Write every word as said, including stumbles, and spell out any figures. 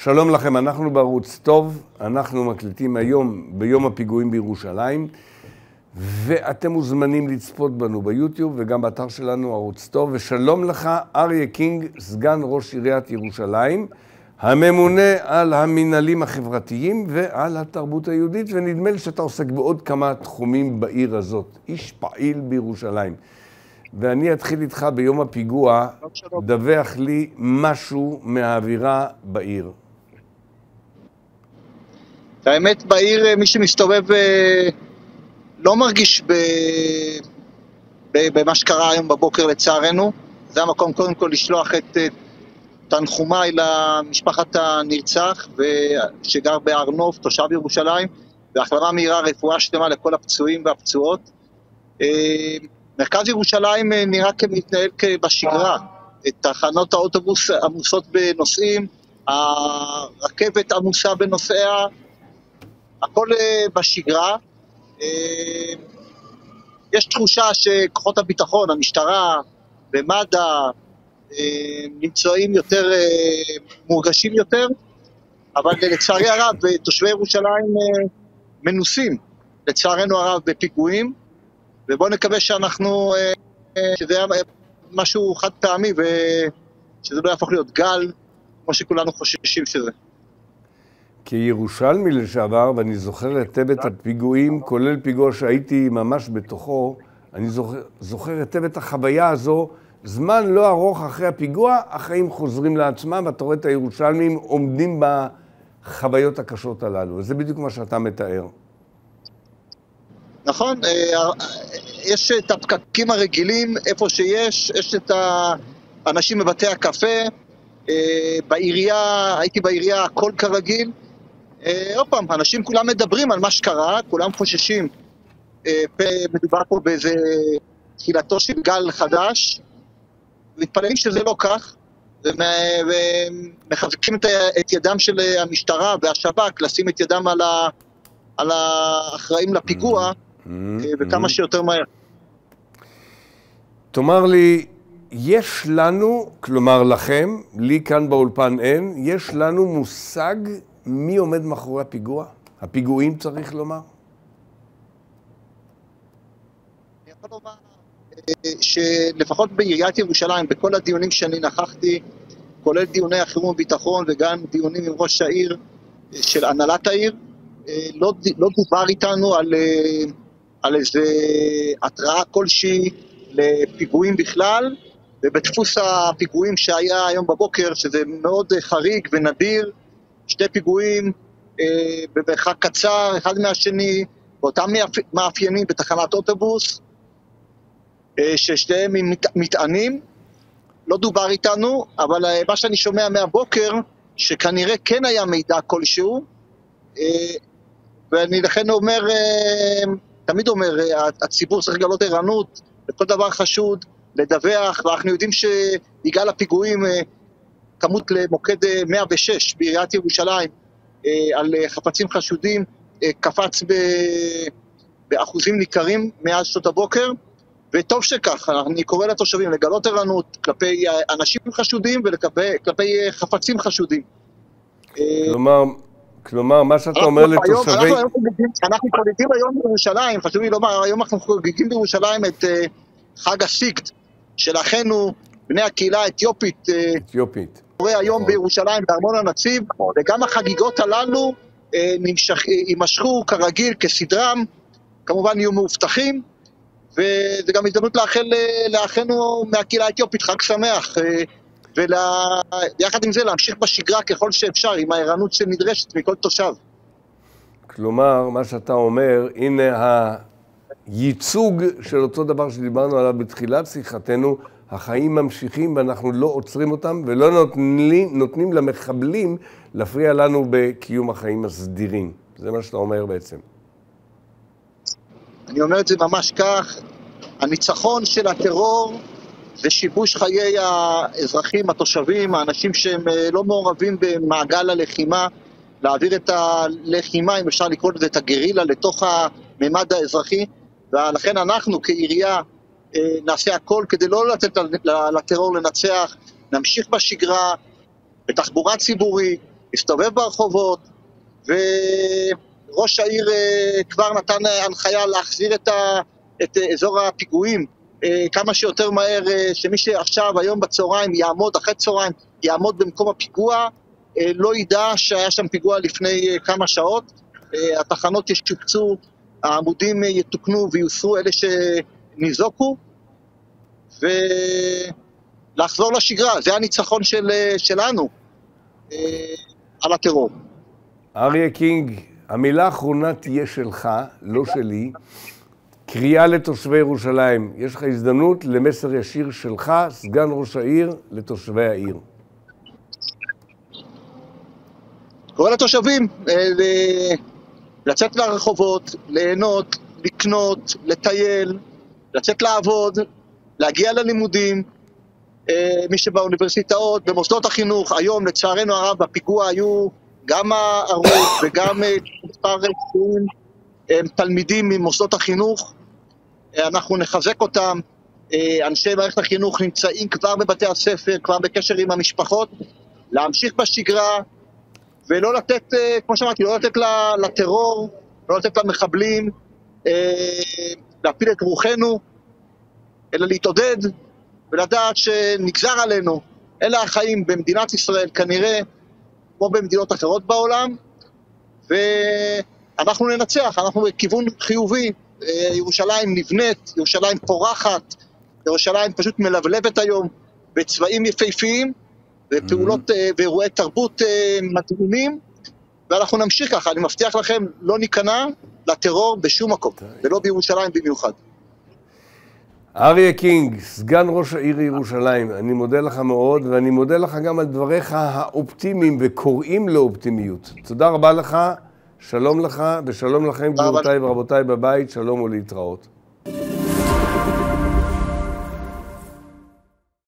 שלום לכם, אנחנו בערוץ טוב, אנחנו מקליטים היום ביום הפיגועים בירושלים, ואתם מוזמנים לצפות בנו ביוטיוב וגם באתר שלנו ערוץ טוב. ושלום לך אריה קינג, סגן ראש עיריית ירושלים, הממונה על המנהלים החברתיים ועל התרבות היהודית, ונדמה לי שאתה עוסק בעוד כמה תחומים בעיר הזאת, איש פעיל בירושלים. ואני אתחיל איתך ביום הפיגוע, דווח לי משהו מהאווירה בעיר. האמת, בעיר מי שמסתובב לא מרגיש ב... במה שקרה היום בבוקר לצערנו. זה המקום קודם כל לשלוח את תנחומיי למשפחת הנרצח שגר בהר נוף, תושב ירושלים, והחלמה מהירה, רפואה שלמה לכל הפצועים והפצועות. מרכז ירושלים נראה כמתנהל בשגרה, תחנות האוטובוס עמוסות בנוסעים, הרכבת עמוסה בנוסעיה, הכל בשגרה. יש תחושה שכוחות הביטחון, המשטרה ומד"א נמצאים יותר, מורגשים יותר, אבל לצערי הרב תושבי ירושלים מנוסים לצערנו הרב בפיגועים, ובואו נקווה שאנחנו, שזה היה משהו חד פעמי ושזה לא יהפוך להיות גל כמו שכולנו חוששים שזה. כירושלמי לשעבר, ואני זוכר היטב את הפיגועים, כולל פיגוע שהייתי ממש בתוכו, אני זוכר, זוכר היטב את החוויה הזו, זמן לא ארוך אחרי הפיגוע, החיים חוזרים לעצמם, ואתה רואה את הירושלמים עומדים בחוויות הקשות הללו. וזה בדיוק מה שאתה מתאר. נכון, יש את הפקקים הרגילים, איפה שיש, יש את האנשים בבתי הקפה, בעירייה, הייתי בעירייה הכל כרגיל. עוד פעם, אנשים כולם מדברים על מה שקרה, כולם חוששים, מדובר פה באיזה תחילתו של גל חדש, מתפללים שזה לא כך, ומחזקים את ידם של המשטרה והשב"כ, לשים את ידם על האחראים לפיגוע, וכמה שיותר מהר. תאמר לי, יש לנו, כלומר לכם, לי כאן באולפן אין, יש לנו מושג מי עומד מאחורי הפיגוע? הפיגועים צריך לומר? אני יכול לומר שלפחות בעיריית ירושלים, בכל הדיונים שאני נכחתי, כולל דיוני החירום וביטחון וגם דיונים עם ראש העיר של הנהלת העיר, לא, לא דובר איתנו על, על איזה התראה כלשהי לפיגועים בכלל, ובדפוס הפיגועים שהיה היום בבוקר, שזה מאוד חריג ונדיר, שתי פיגועים אה, במרחק קצר, אחד מהשני, באותם מאפיינים בתחנת אוטובוס, אה, ששתיהם מת, מטענים, לא דובר איתנו, אבל אה, מה שאני שומע מהבוקר, שכנראה כן היה מידע כלשהו, אה, ואני לכן אומר, אה, תמיד אומר, אה, הציבור צריך לגלות ערנות, לכל דבר חשוד, לדווח, ואנחנו יודעים שבגלל הפיגועים, אה, כמות למוקד מאה ושש בעיריית ירושלים על חפצים חשודים קפץ באחוזים ניכרים מאז שעות הבוקר, וטוב שכך. אני קורא לתושבים לגלות ערנות כלפי אנשים חשודים וכלפי חפצים חשודים. כלומר, כלומר, מה שאתה אומר לתושבי... אנחנו חוגגים היום בירושלים, חשוב לי לומר, היום אנחנו חוגגים בירושלים את חג הסיגד של אחינו, בני הקהילה האתיופית. אתיופית. קורה היום בירושלים, בארמון הנציב, וגם החגיגות הללו יימשכו כרגיל, כסדרם, כמובן יהיו מאובטחים, וזה גם הזדמנות לאחל לאחינו מהקהילה האתיופית חג שמח, ויחד עם זה להמשיך בשגרה ככל שאפשר, עם הערנות שנדרשת מכל תושב. כלומר, מה שאתה אומר, הנה הייצוג של אותו דבר שדיברנו עליו בתחילת שיחתנו, החיים ממשיכים ואנחנו לא עוצרים אותם ולא נותנים, נותנים למחבלים להפריע לנו בקיום החיים הסדירים. זה מה שאתה אומר בעצם. אני אומר את זה ממש כך. הניצחון של הטרור זה שיבוש חיי האזרחים, התושבים, האנשים שהם לא מעורבים במעגל הלחימה, להעביר את הלחימה, אם אפשר לקרוא לזה את הגרילה, לתוך הממד האזרחי, ולכן אנחנו כעירייה נעשה הכל כדי לא לתת לטרור לנצח, נמשיך בשגרה, בתחבורה ציבורית, הסתובב ברחובות, וראש העיר כבר נתן הנחיה להחזיר את, ה, את אזור הפיגועים כמה שיותר מהר, שמי שעכשיו, היום בצהריים, יעמוד, אחרי צהריים, יעמוד במקום הפיגוע, לא ידע שהיה שם פיגוע לפני כמה שעות. התחנות ישופצו, העמודים יתוקנו ויוסרו אלה שניזוקו, ולחזור לשגרה. זה הניצחון של, שלנו על הטרור. אריה קינג, המילה האחרונה תהיה שלך, לא שלי. קריאה לתושבי ירושלים. יש לך הזדמנות למסר ישיר שלך, סגן ראש העיר, לתושבי העיר. קורא לתושבים לצאת לרחובות, ליהנות, לקנות, לטייל, לצאת לעבוד, להגיע ללימודים. מי שבאוניברסיטאות, במוסדות החינוך, היום לצערנו הרב בפיגוע היו גם ההרוג וגם מספר תלמידים ממוסדות החינוך. אנחנו נחזק אותם. אנשי מערכת החינוך נמצאים כבר בבתי הספר, כבר בקשר עם המשפחות, להמשיך בשגרה ולא לתת, כמו שאמרתי, לא לתת לטרור, לא לתת למחבלים להפיל את רוחנו, אלא להתעודד ולדעת שנגזר עלינו. אלה החיים במדינת ישראל כנראה כמו במדינות אחרות בעולם, ואנחנו ננצח, אנחנו בכיוון חיובי. ירושלים נבנית, ירושלים פורחת, ירושלים פשוט מלבלבת היום בצבעים יפהפיים, ופעולות ואירועי תרבות מדהימים, ואנחנו נמשיך ככה. אני מבטיח לכם, לא ניכנע לטרור בשום מקום, ולא בירושלים במיוחד. אריה קינג, סגן ראש העיר ירושלים, אני מודה לך מאוד, ואני מודה לך גם על דבריך האופטימיים וקוראים לאופטימיות. תודה רבה לך, שלום לך, ושלום לכם גבירותיי ורבותיי בבית, שלום ולהתראות.